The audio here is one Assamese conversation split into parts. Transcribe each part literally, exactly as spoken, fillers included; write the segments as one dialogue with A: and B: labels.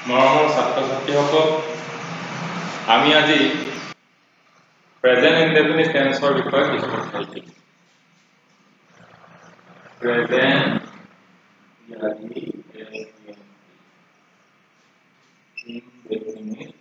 A: মৰমৰ ছাত্ৰ ছাত্ৰীসকল, আমি আজি প্ৰেজেন্ট ইনডেফিনিট টেন্সৰ বিষয়ে কিছু কথা শিকিম। প্ৰেজেন্ট ইনডেফিনিট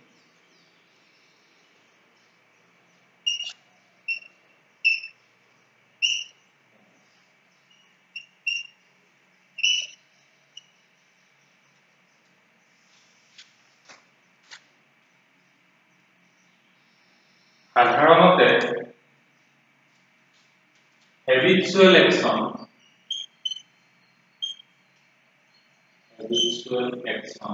A: সাধাৰণতে habitual action habitual action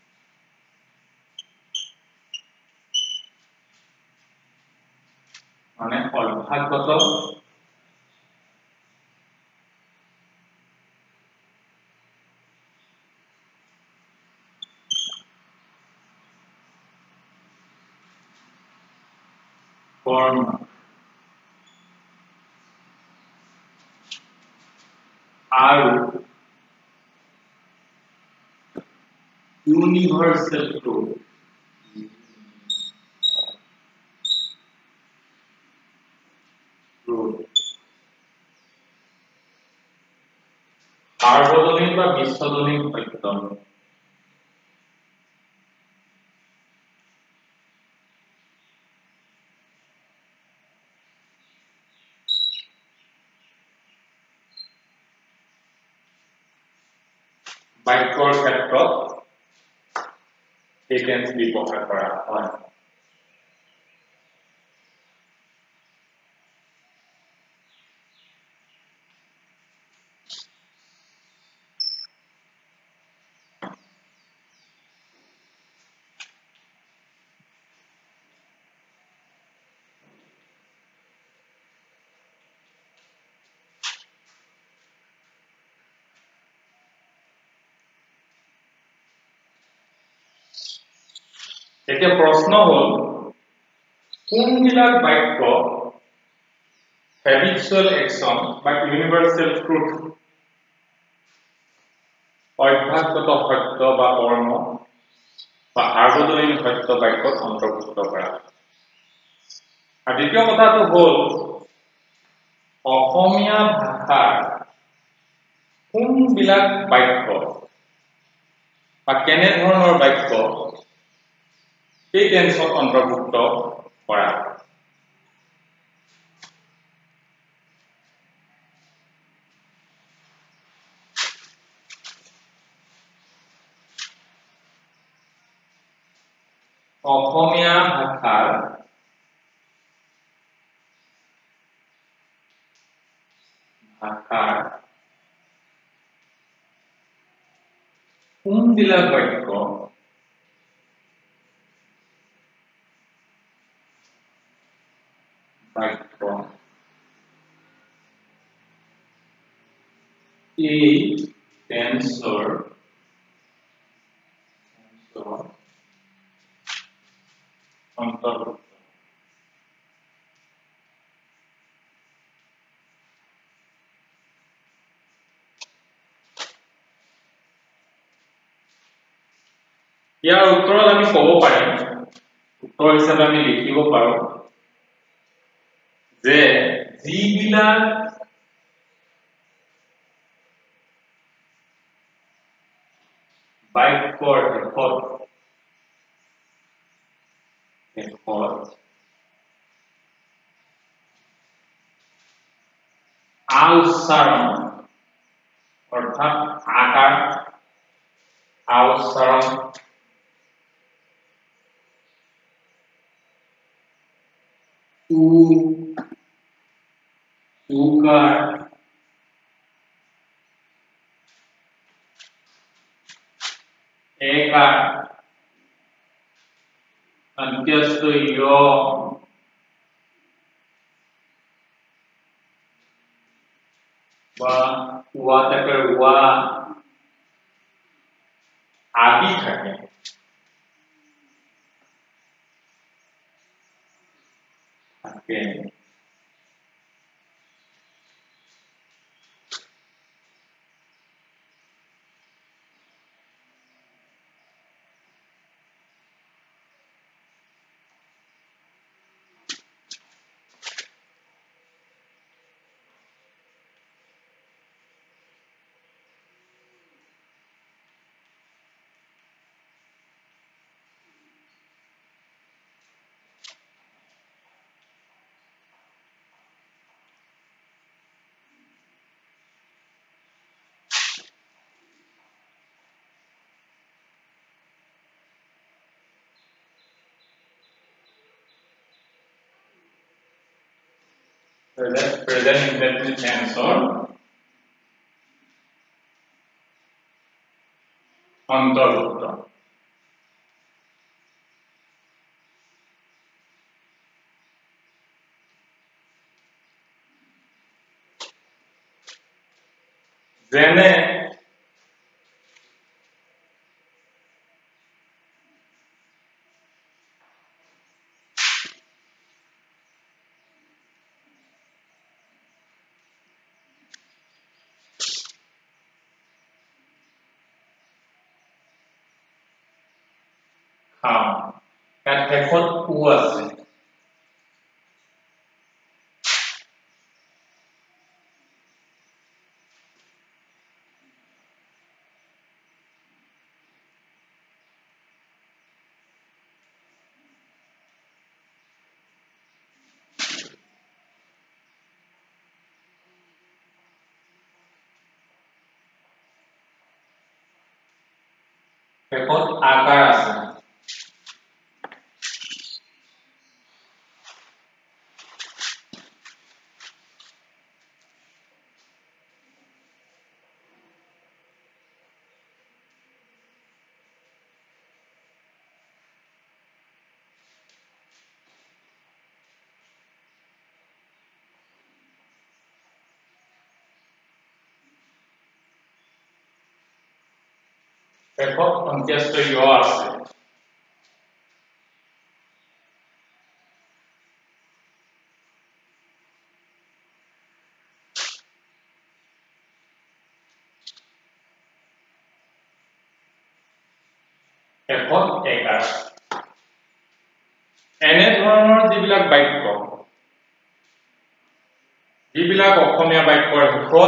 A: মানে অভ্যাসগত কৰ্ম আৰু ইউনিভাৰ্সেল ট্ৰুথ সাৰ্বজনীন বা বিশ্বজনীন সত্য বাক্যৰ ক্ষেত্ৰত এই টেন্স ব্যৱহাৰ কৰা হয়। এতিয়া প্ৰশ্ন হল কোনবিলাক বাক্য habitual action বা universal truth অভ্যাসগত সত্য বা কৰ্ম বা সাৰ্বজনীন সত্য বাক্যত অন্তৰ্ভুক্ত কৰা। আৰু দ্বিতীয় কথাটো হল অসমীয়া ভাষাৰ কোনবিলাক বাক্য বা কেনে ধৰণৰ বাক্য এই টেন্সত অন্তৰ্ভুক্ত কৰা। অসমীয়া ভাষাৰ ভাষাৰ কোনবিলাক বাক্য বাক্য এই টেন্সৰ অন্তৰ্ভুক্ত। ইয়াৰ উত্তৰত আমি ক'ব পাৰিম, উত্তৰ হিচাপে আমি লিখিব পাৰো যে যিবিলাক বাক্যৰ শেষত শেষত আ উচ্চাৰণ অৰ্থাৎ আকাৰ আ উচ্চাৰণ উ উকাৰ একাৰ अन्त्यस्थ य বা ওয়া টাকার ওয়া আদি থাকে থাকে present indefinite tense-ৰ অন্তৰ্ভুক্ত। যেনে খাওঁ, ইয়াত শেষত উ আছে। শেষত আকাৰ আছে। শেষত অন্ত্যেষ্ঠ য় আছে। শেষত একাৰ। এনে ধৰণৰ যিবিলাক বাক্য, যিবিলাক অসমীয়া বাক্যৰ শেষত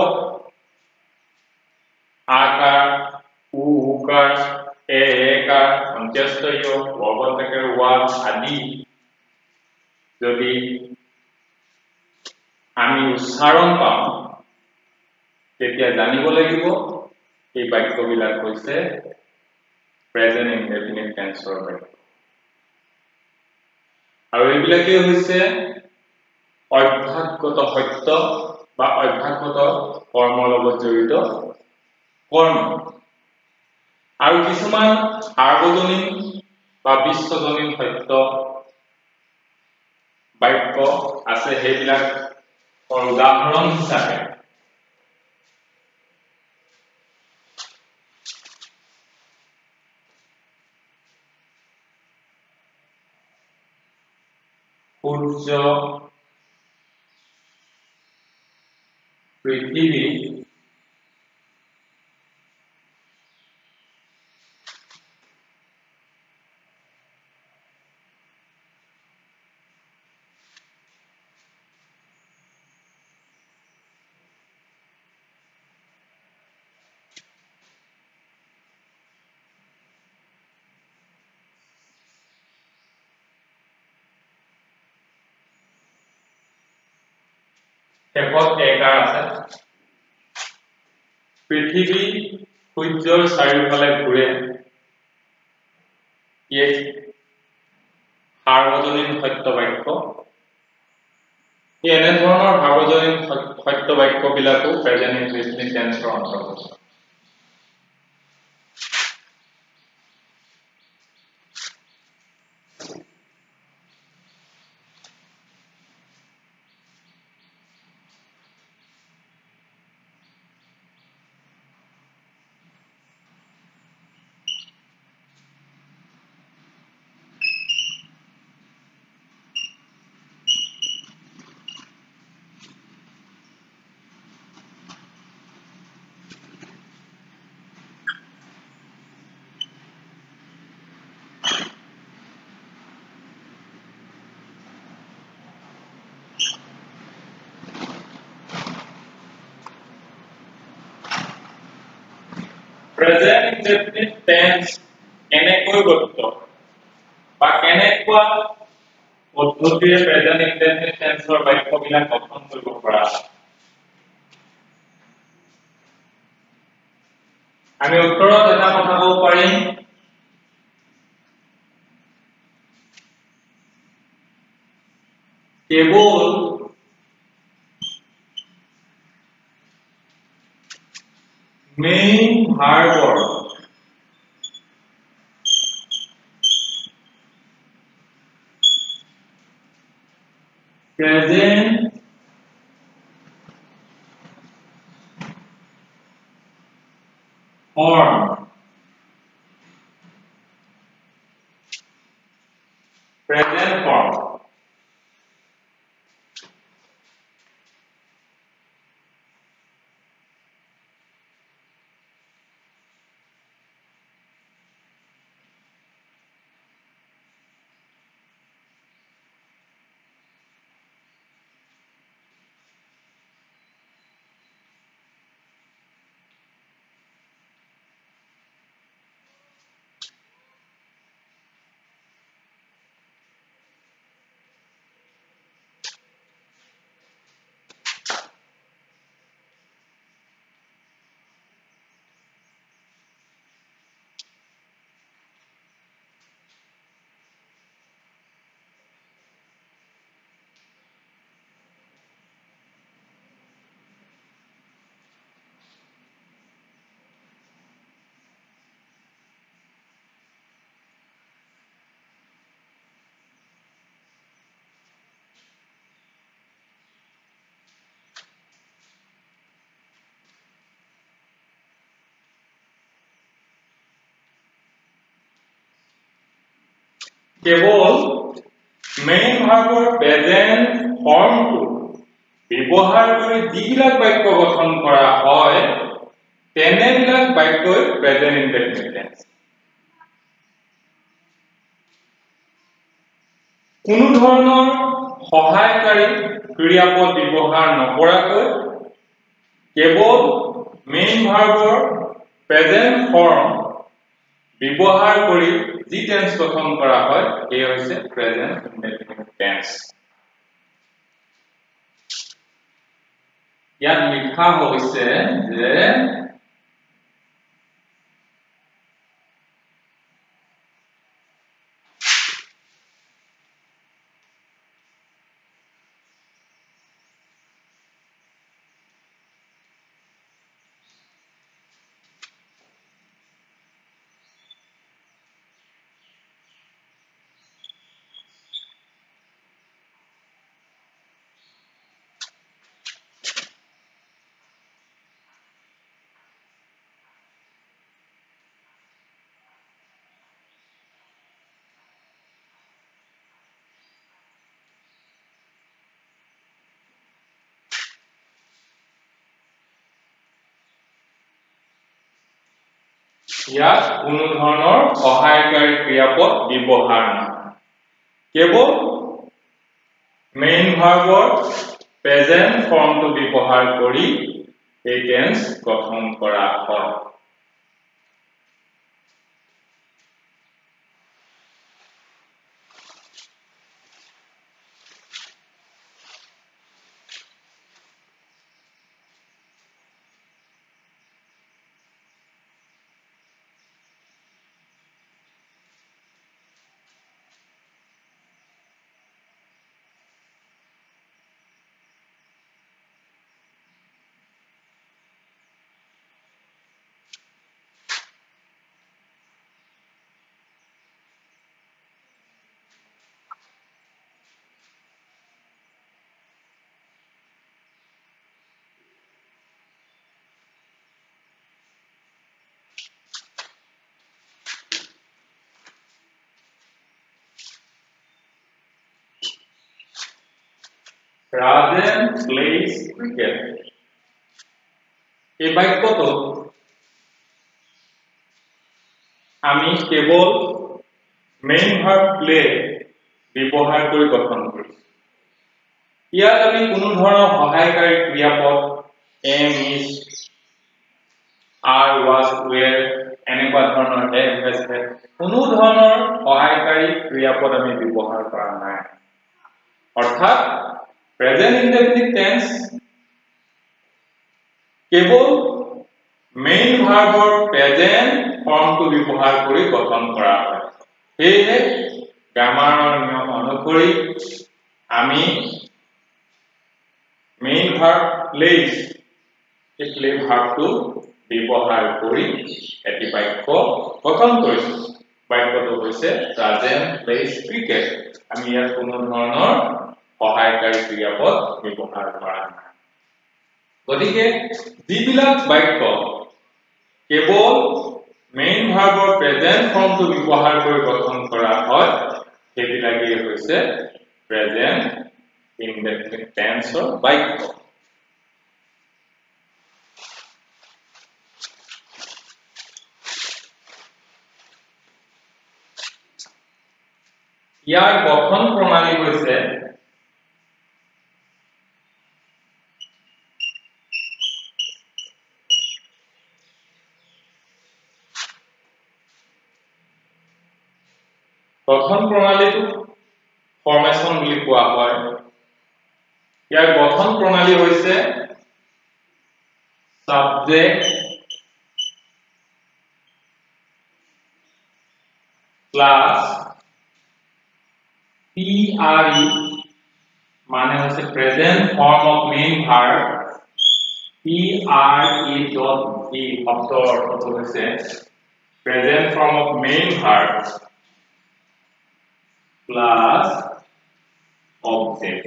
A: আকাৰ, উ উকাৰ, এ একাৰ, অন্ত্যেষ্ঠ য়, বৰ্গত ৱা আদি যদি আমি উচ্চাৰণ পাওঁ, তেতিয়া জানিব লাগিব এই বাক্যবিলাক হৈছে প্ৰেজেন্ট ইনডেফিনিট টেন্সৰ বাক্য। আৰু এইবিলাকে হৈছে অভ্যাসগত সত্য বা অভ্যাসগত কৰ্মৰ লগত জড়িত কৰ্ম। আৰু কিছুমান সাৰ্বজনীন বা বিশ্বজনীন সত্য বাক্য আছে, সেইবিলাকৰ উদাহৰণ হিচাপে সূৰ্য, পৃথিৱী, শেষত একাৰ আছে। পৃথিৱী সূৰ্যৰ চাৰিওফালে ঘূৰে, ই সাৰ্বজনীন সত্য বাক্য। এনে ধৰণৰ সাৰ্বজনীন সত্য বাক্যবিলাকো প্ৰেজেন্ট ইনডেফিনিট টেন্সৰ অন্তৰ্গত। প্ৰেজেন্ট ইনডেফিনিট টেন্স কেনেকৈ গঠিত বা কেনেকুৱা পদ্ধতিৰে প্ৰেজেন্ট ইনডেফিনিট টেন্সৰ বাক্যবিলাক গঠন কৰিব পৰা যায়। আমি উত্তৰত এটা কথা ক'ব পাৰিম, কেৱল main verb present form present form কেৱল মেইন ভাৰ্বৰ প্ৰেজেন্ট ফৰ্মটো ব্যৱহাৰ কৰি যিবিলাক বাক্য গঠন কৰা হয় তেনেবিলাক বাক্যই প্ৰেজেন্ট ইনডেফিনিট টেন্স কোনো ধৰণৰ সহায়কাৰী ক্ৰিয়াপদ ব্যৱহাৰ নকৰাকৈ কেৱল মেইন ভাৰ্বৰ প্ৰেজেন্ট ফৰ্ম ব্যৱহাৰ কৰি যি টেন্স গঠন কৰা হয় এই হৈছে প্ৰেজেন্ট ইনডেফিনিট টেন্স ইয়াত লিখা হৈছে যে ইয়াত কোনো ধৰণৰ সহায়কাৰী ক্ৰিয়াপদ ব্যৱহাৰ নহয় কেৱল মেইন ভাৰ্বৰ প্ৰেজেন্ট ফৰ্মটো ব্যৱহাৰ কৰি এই টেন্স গঠন কৰা হয় Rajan plays cricket. এই বাক্যটো আমি কেৱল মেইন ভাৰ্ব প্লে ব্যৱহাৰ কৰি গঠন কৰিছো ইয়াত আমি কোনো ধৰণৰ সহায়কাৰী ক্ৰিয়াপদ am is are was were এনেকুৱা ধৰণৰ have has had কোনো ধৰণৰ সহায়কাৰী ক্ৰিয়াপদ আমি ব্যৱহাৰ কৰা নাই অৰ্থাৎ প্ৰেজেন্ট ইনডেফিনিট টেন্স কেৱল মেইন ভাৰ্বৰ প্ৰেজেন্ট ফৰ্মটো ব্যৱহাৰ কৰি গঠন কৰা হয় সেয়ে গ্ৰামাৰৰ নিয়ম অনুসৰি আমি মেইন ভাৰ্ব প্লেজ এই প্লে ভাৰ্বটো ব্যৱহাৰ কৰি এটি বাক্য গঠন কৰিছো বাক্যটো হৈছে ৰাজেন প্লেজ ক্ৰিকেট আমি ইয়াত কোনো ধৰণৰ সহায়কাৰী ক্ৰিয়াপদ ব্যৱহাৰ কৰা নাই গতিকে যিবিলাক বাক্য কেৱল মেইন ভাৰ্বৰ প্ৰেজেন্ট ফৰ্মটো ব্যৱহাৰ কৰি গঠন কৰা হয় সেইবিলাকেই হৈছে প্ৰেজেন্ট ইনডেফিনিট টেন্সৰ বাক্য ইয়াৰ গঠন প্ৰণালী হৈছে গঠন প্ৰণালীটো ফৰ্মেশন বুলি কোৱা হয় ইয়াৰ গঠন প্ৰণালী হৈছে subject plus P R E মানে হচ্ছে present form of main verb P R E dot V শব্দৰ অৰ্থটো হৈছে present form of main verb plus object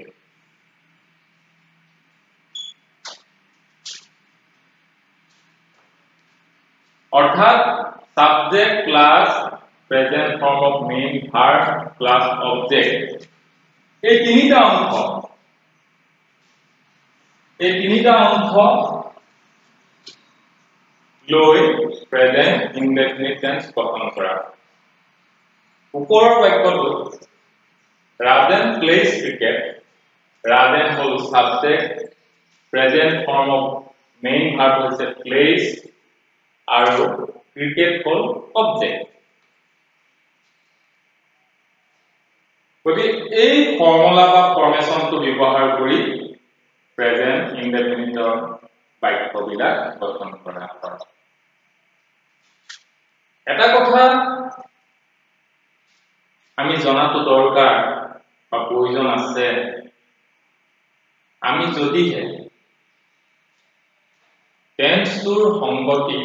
A: অর্থাৎ subject plus present form of main verb plus object এই তিনিটা অংশ এই তিনিটা অংশ লৈ প্রেজেন্ট ইনডেফিনিট টেন্স গঠন কৰা ওপৰৰ বাক্যটো ৰাজেন প্লেজ ক্ৰিকেট ৰাজেন হল subject present form of main verb হৈছে প্লেজ আৰু ক্ৰিকেট হল অবজেক্ট গতিকে এই ফৰ্মুলা বা ফৰ্মেশনটো ব্যৱহাৰ কৰি প্ৰেজেন্ট ইনডেফিনিটৰ বাক্যবিলাক গঠন কৰা হয় এটা কথা আমি জনাটো দৰকাৰ বা প্ৰয়োজন আছে আমি যদিহে টেন্সটোৰ সংগতি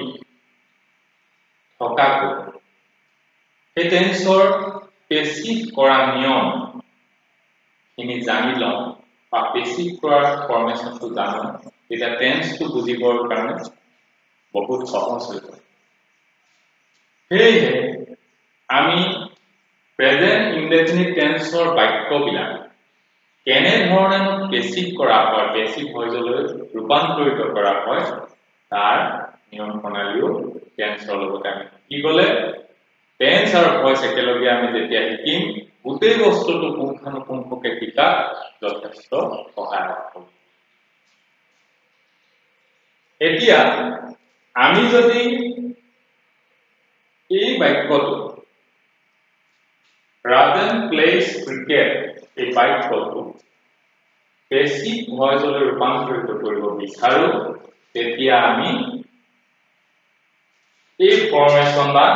A: থকাকৈ এই টেন্সৰ পেসিভ কৰা নিয়ম খিনি জানি লওঁ বা পেসিভ কৰাৰ ফৰ্মেশনটো জানো এটা টেন্সটো বুজিবৰ কাৰণে বহুত সহজ হৈ যায় সেয়ে আমি প্ৰেজেন্ট ইনডেফিনিট টেন্সৰ বাক্যবিলাক কেনে ধৰণে পেসিভ কৰা হয় পেসিভ ভয়েছলৈ ৰূপান্তৰিত কৰা হয় তাৰ নিয়ম প্ৰণালীও টেন্সৰ লগত আমি কি ক'লে টেন্স আৰু ভয়েস একেলগে আমি যেতিয়া শিকিম গোটেই বস্তুটো পুংখানুপুংখকে শিকা যথেষ্ট সহায়ক হ'ব এতিয়া আমি যদি এই বাক্যটো ৰাজেন প্লেজ ক্ৰিকেট এই বাক্যটো পেসিভ ভয়েছলৈ ৰূপান্তৰিত কৰিব বিচাৰো তেতিয়া আমি এই ফৰ্মেশন বা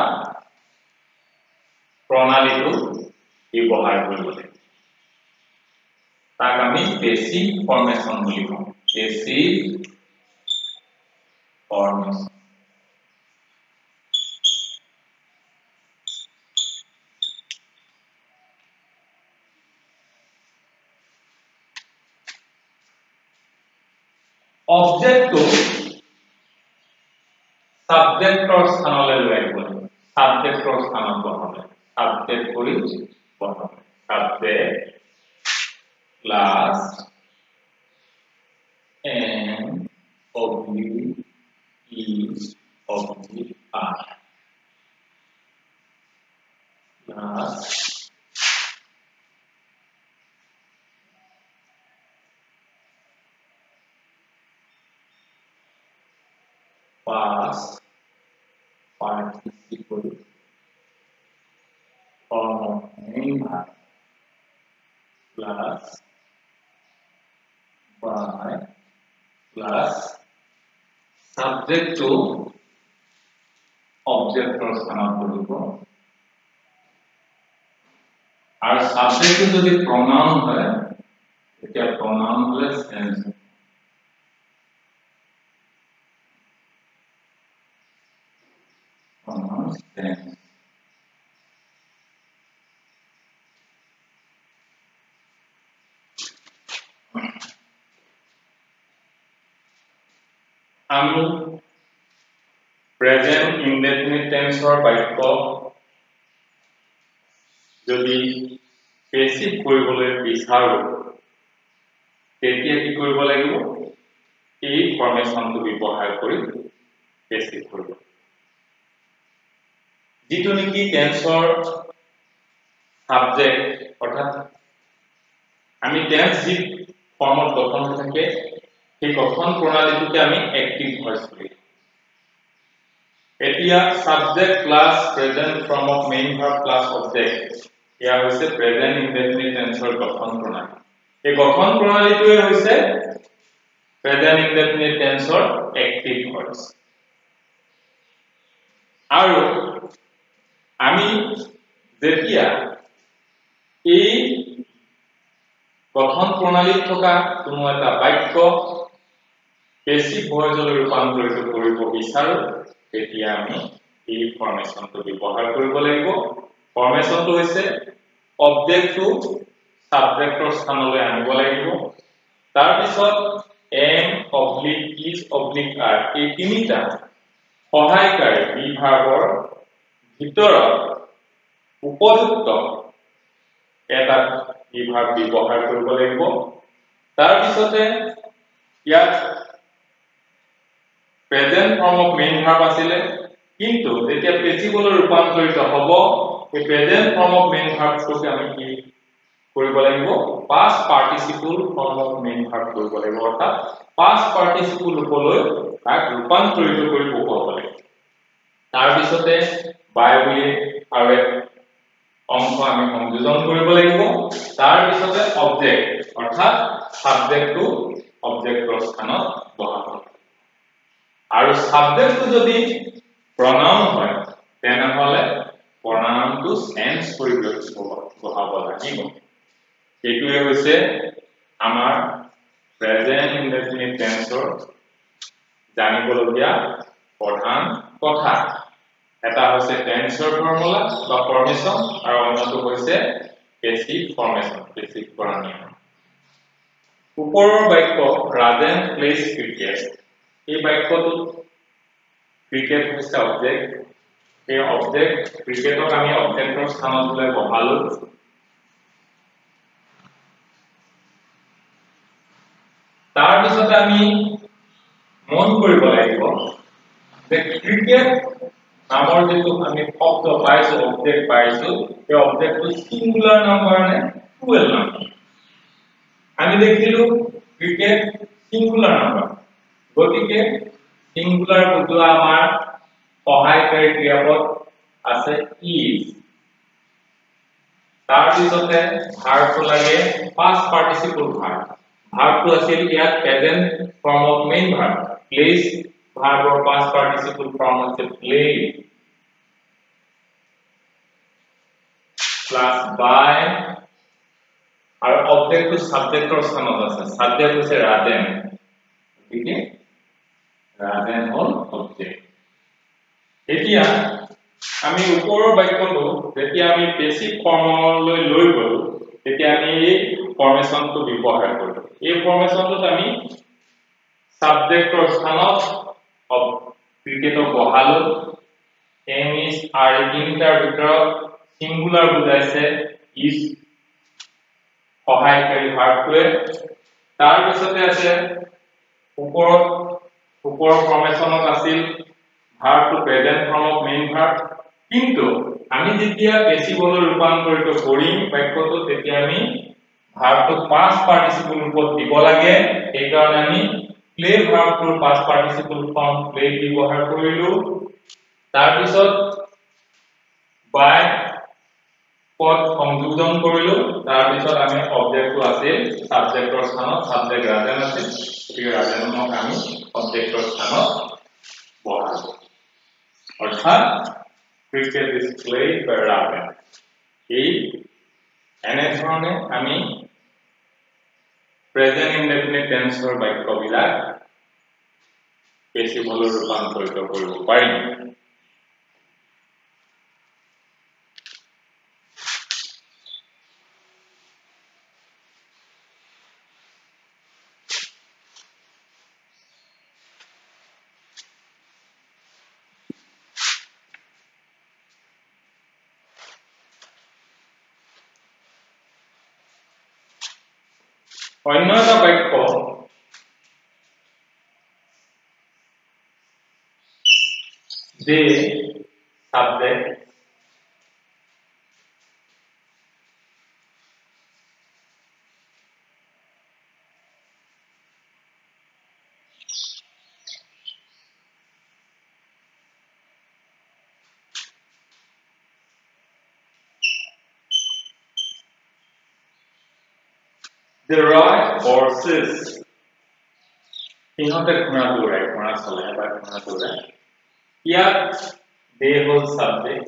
A: প্ৰণালীটো ব্যৱহাৰ কৰিব লাগিব তাক আমি পেসিভ ফৰ্মেশন বুলি কওঁ পেসিভ ফৰ্মেশন অবজেক্টটো সাবজেক্টৰ স্থানলৈ লৈ আহিব লাগিব সাবজেক্টৰ স্থানত বহালে সাবজেক্ট কৰি বহালে subject plus am oblique is oblique are plus past participle form of main verb plus by plus subject to object or স্থানত বহিব আৰু subject যদি pronoun হয় তেতিয়া pronoun হলে sense টেন্স আমি প্রেজেন্ট ইনডেফিনিট টেন্সৰ বাক্য যদি পেসিভ কৰিবলৈ বিচাৰো তেতিয়া কি কৰিব লাগিব এই ফৰ্মেশনটো ব্যৱহাৰ কৰি পেসিভ কৰিব যিটো নেকি টেন্সৰ সাবজেক্ট অৰ্থাৎ আমি টেন্স যি ফৰ্মত গঠন হৈ থাকে সেই গঠন প্ৰণালীটোকে আমি এক্টিভ ভয়েস বুলি এতিয়া subject plus present form of main verb plus object ইয়া হৈছে প্ৰেজেন্ট ইনডেফিনিট টেন্সৰ গঠন প্ৰণালী এই গঠন প্ৰণালীটোৱে হৈছে প্ৰেজেন্ট ইনডেফিনিট টেন্সৰ এক্টিভ ভয়েস আৰু আমি যেতিয়া এই গঠন প্ৰণালীত থকা কোনো এটা বাক্য পেসিভ ভয়েসলৈ ৰূপান্তৰিত কৰিব বিচাৰো তেতিয়া আমি এই ফৰ্মেশনটো ব্যৱহাৰ কৰিব লাগিব ফৰ্মেশনটো হৈছে অবজেক্টটো সাবজেক্টৰ স্থানলৈ আনিব লাগিব তাৰ পিছত am oblique is oblique are এই তিনিটা সহায়কাৰী বিভাগৰ ভিতৰত উপযুক্ত এটা বিভাগ ব্যৱহাৰ কৰিব লাগিব তাৰ পিছতে ইয়াত present form of main verb আছিল কিন্তু যেতিয়া পেসিভলৈ ৰূপান্তৰিত হ'ব এই প্ৰেজেন্ট ফৰ্ম অফ মেইন ভাৰ্বটোকে আমি কি কৰিব লাগিব past participle form of main verb কৰিব লাগিব অৰ্থাৎ past participle ৰূপলৈ তাক ৰূপান্তৰিত কৰি পঢ়াব লাগিব তাৰ পিছতে by বুলি আৰু অংশ আমি সংযোজন কৰিব লাগিব তাৰ পিছতে অবজেক্ট অৰ্থাৎ সাবজেক্টটো অবজেক্টৰ স্থানত বহাব আৰু সাবজেক্টটো যদি pronoun হয় তেনেহলে pronounটো চেঞ্জ কৰি বহাব লাগিব এটোৱে হৈছে আমাৰ প্ৰেজেন্ট ইনডেফিনিট টেন্সৰ জানিবলগীয়া প্ৰধান কথা এটা হৈছে টেন্সৰ ফৰ্মুলা বা ফৰ্মেশন আৰু অন্যটো হৈছে পেসিভ ফৰ্মেশন পেসিভ কৰা নিয়ম ওপৰৰ বাক্য ৰাজেন প্লেজ ক্ৰিকেট এই বাক্যটো ক্ৰিকেট হৈছে অবজেক্ট এই অবজেক্ট ক্ৰিকেটক আমি অবজেক্টৰ স্থানত বহালো তাৰ পিছত আমি মন কৰিব লাগিব যে ক্ৰিকেট নামৰ যেটো আমি শব্দ পাইছো অবজেক্ট পাইছো এই অবজেক্টটো সিঙ্গুলাৰ নাম্বাৰ নে প্লুৰাল নাম্বাৰ আমি দেখিলো ক্ৰিকেট সিঙ্গুলাৰ নাম্বাৰ গতিকে সিঙ্গুলাৰ বুজোৱা আমাৰ সহায়কাৰী ক্ৰিয়াপদ আছে is তাৰ পিছতে ভাৰ্বটো লাগে past participle verb ভাৰ্বটো আছিল ইয়াত present form of main verb plays ভাৰ্বৰ past participle form আছে play plus by আৰু অবজেক্টটো সাবজেক্টৰ স্থানত আছে সাবজেক্ট হৈছে ৰাজেন ঠিক আছে ৰাজেন হল অবজেক্ট এতিয়া আমি ওপৰৰ বাক্যটো যেতিয়া আমি পেসিভ ফৰ্মলৈ লৈ গলো তেতিয়া আমি এই ফৰ্মেশনটো ব্যৱহাৰ কৰিলো এই ফৰ্মেশনটোত আমি সাবজেক্টৰ স্থানত ক্ৰিকেটক বহালো am is are তিনিটাৰ ভিতৰত সিঙ্গুলাৰ বুজাইছে is সহায়কাৰী ভাৰ্বটোৱে তাৰ পিছতে আছে ওপৰত ওপৰৰ ফৰ্মেশনত আছিল ভাৰ্বটো present form of main verb কিন্তু আমি যেতিয়া পেসিভলৈ ৰূপান্তৰিত কৰিম বাক্যটো তেতিয়া আমি ভাৰ্বটো past participle ৰূপত দিব লাগে এই কাৰণে আমি প্লে ভাৰ্বটোৰ past participle form প্লে ব্যৱহাৰ কৰিলো তাৰ পিছত by পদ সংযোজন কৰিলো তাৰ পিছত আমি অবজেক্টটো আছিল সাবজেক্টৰ স্থানত সাবজেক্ট ৰাজেন আছিল গতিকে ৰাজেনক আমি অবজেক্টৰ স্থানত বহালো অৰ্থাৎ cricket is played by Rajen এই এনে ধৰণে আমি প্ৰেজেন্ট ইনডেফিনিট টেন্সৰ বাক্যবিলাক পেসিভলৈ ৰূপান্তৰিত কৰিব পাৰিম অন্য এটা বাক্য যে সাবজেক্ট the right horses সিহঁতে ঘোঁৰা দৌৰাই ঘোঁৰা চলাই বা ঘোঁৰা দৌৰাই ইয়াত they হ'ল subject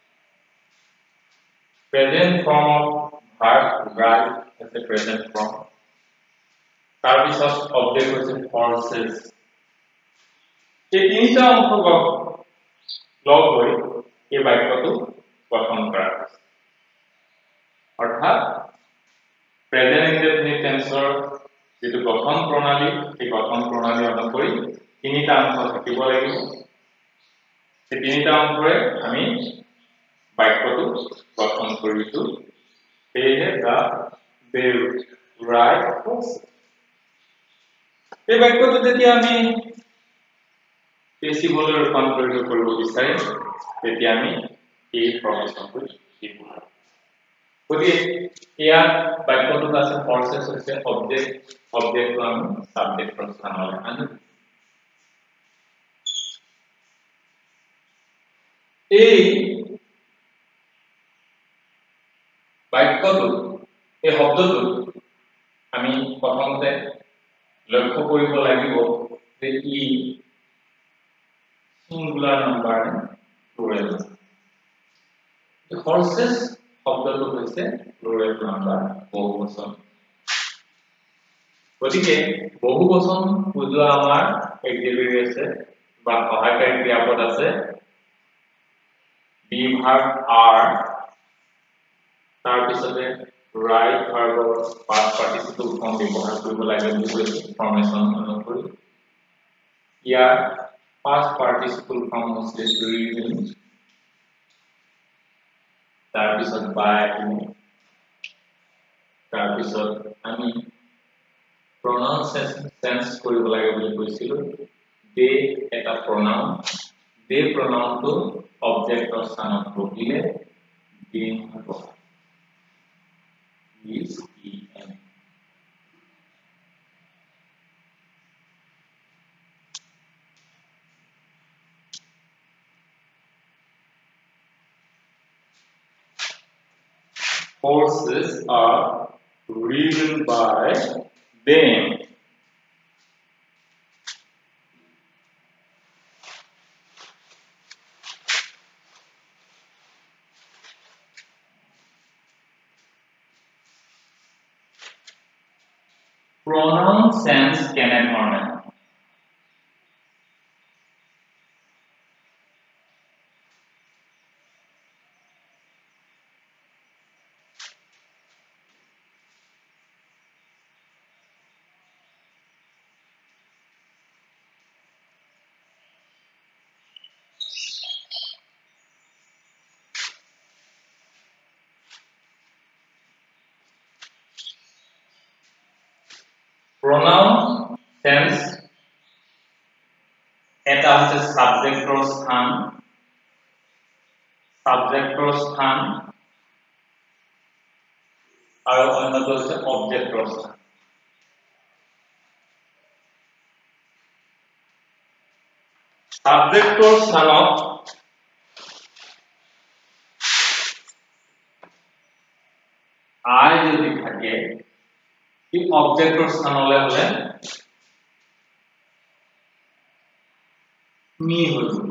A: present form of verb ride is the present form তাৰ পিছত object হৈছে horses এই তিনিটা অংশ লগ হৈ এই বাক্যটো গঠন কৰা হৈছে অৰ্থাৎ present indefinite tense যেটো গঠন প্ৰণালী এই গঠন প্ৰণালী অনুসৰি তিনিটা অংশ থাকিব লাগিব এই তিনিটা অংশৰে আমি বাক্যটো গঠন কৰিছো সেয়ে দা they right এই বাক্যটো যেতিয়া আমি পেছিভলৈ ৰূপান্তৰিত কৰিব বিচাৰিম তেতিয়া আমি এই ফৰ্মেশনটো দিব গতিকে এয়া বাক্যটোত আছে ফৰ্চেছ হৈছে অবজেক্ট অবজেক্টটো আমি সাবজেক্টৰ স্থানলৈ আনিম এই বাক্যটো এই শব্দটো আমি প্ৰথমতে লক্ষ্য কৰিব লাগিব যে ই সিঙ্গুলাৰ নাম্বাৰ প্লুৰেল horses শব্দটো হৈছে প্লুৰেল নাম্বাৰ বহুবচন গতিকে বহুবচন বুজোৱা আমাৰ এক্সিলাৰি আছে বা সহায়কাৰী ক্ৰিয়াপদ আছে be verb are তাৰ পিছতে right verb past participle form ব্যৱহাৰ কৰিব লাগে বুলি ফৰ্মেশন অনুসৰি ইয়াৰ past participle form হৈছে reason তাৰ পিছত by তাৰ পিছত আমি pronoun sense কৰিব লাগে বুলি কৈছিলো they এটা pronoun they pronoun to object or স্থানত ৰখিলে being হ'ব is em horses are ridden by them pronoun sense কেনেধৰণে pronoun tense এটা হচ্ছে সাবজেক্টৰ স্থান সাবজেক্টৰ স্থান আৰু অন্যটো হচ্ছে অবজেক্টৰ স্থান সাবজেক্টৰ স্থানত I যদি থাকে এই অবজেক্টৰ স্থানলৈ হলে মি হৈ যাব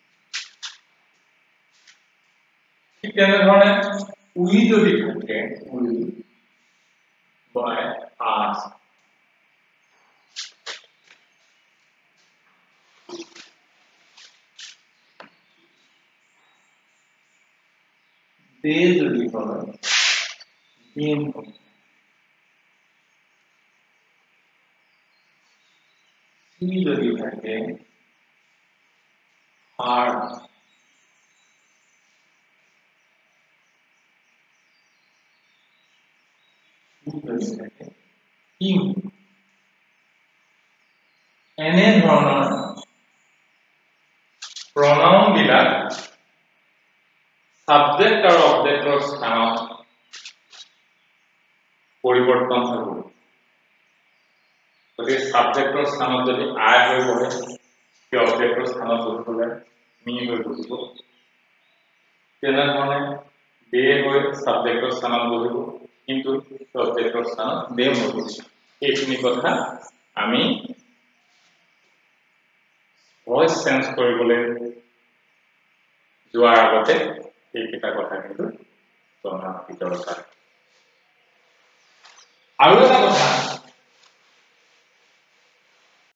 A: ঠিক তেনেধৰণে উই যদি থাকে উই by us they যদি হয় them হবে he যদি থাকে are he যদি থাকে him এনে ধৰণৰ pronoun বিলাক subject আৰু objectৰ স্থানত পৰিৱৰ্তন হ'ব গতিকে subjectৰ স্থানত যদি I হৈ পৰে কি objectৰ স্থানত বহিবলৈ me হৈ বহিব তেনেধৰণে they হৈ subjectৰ স্থানত বহিব কিন্তু objectৰ স্থানত they হৈ বহিব এইখিনি কথা আমি voice sense কৰিবলৈ যোৱাৰ আগতে এই কিটা কথা কিন্তু জনা দৰকাৰ আৰু এটা কথা